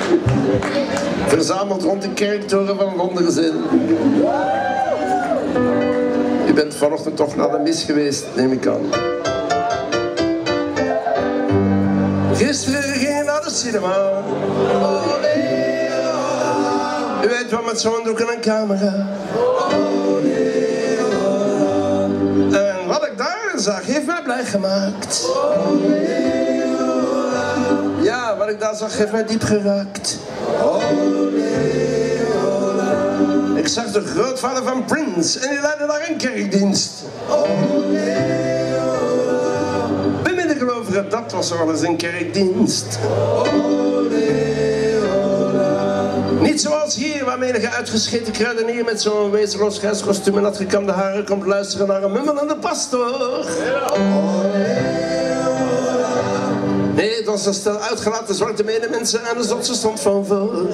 Verzameld rond de kerktoren van Londerzin. U bent vanochtend toch naar de mis geweest, neem ik aan. Gisteren ging je naar de cinema. U weet wat met zo'n doek en een camera. En wat ik daar zag, heeft mij blij gemaakt. Ja, wat ik daar zag, heeft mij diep geraakt. Ik zag de grootvader van Prince en die leidde daar een kerkdienst. Bemiddengelovigen, dat was wel eens een kerkdienst. Niet zoals hier, waar menige uitgescheten kruidenier met zo'n wezenloos grijskostuum en natgekamde haren komt luisteren naar een mummelende pastoor. Nee, het was een stel uitgelaten zwarte medemensen en de zotse stond van voor.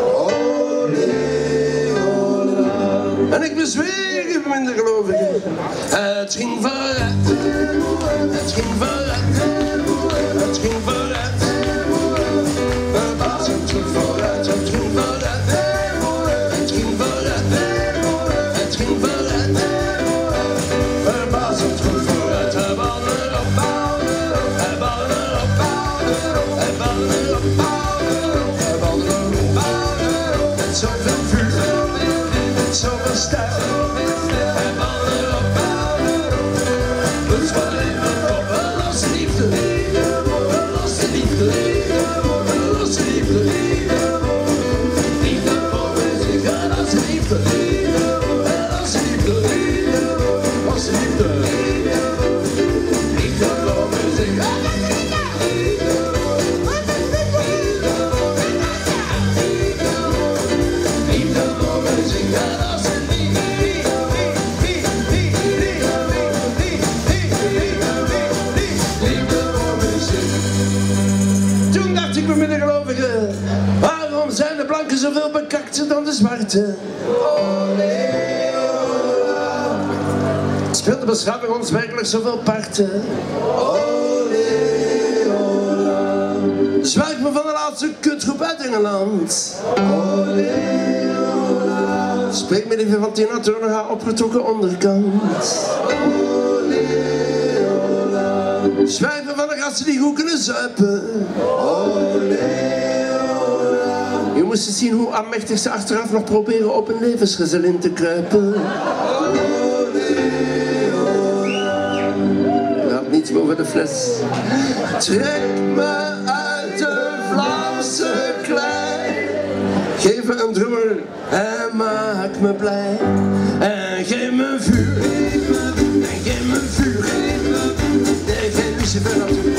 En ik bezweer u, mindergelovigen. Het ging vooruit. Het ging vooruit. Het ging vooruit. Verbazend goed vooruit. Het ging vooruit. Het ging vooruit. Het ging vooruit. Verbazend goed vooruit. Hij bouwde erop, bouwde erop. Hij bouwde erop, bouwde erop. Hij bouwde erop, bouwde erop. Hij bouwde erop, bouwde erop. Met zoveel vuur. Met zoveel stijl. Hij bouwde erop, bouwde erop. Dus wat even op. Een losse liefde. Een losse liefde. Een losse liefde. Liefde voor muziek. Een losse liefde. Een losse liefde. Losse liefde. Liefde voor muziek. Liefde voor muziek. Toen dacht ik, mindergelovigen, waarom zijn de blanken zoveel bekakter dan de zwarte? Speelt de beschaving ons werkelijk zoveel parten? Zwijg me van de laatste kutgroep uit Engeland. Spreek me liever van Tina Turner, haar opgetrokken onderkant. Zwijg me van de gasten die goed kunnen zuipen. Je moest eens zien hoe aanmächtig ze achteraf nog proberen op een levensgezellin te kruipen. Je gaat niets boven de fles. Trek me uit de Vlaamse klei. Geef me een drummer en maak me blij. En geef me vuur. En geef me vuur. Nee, geen lucifer natuurlijk.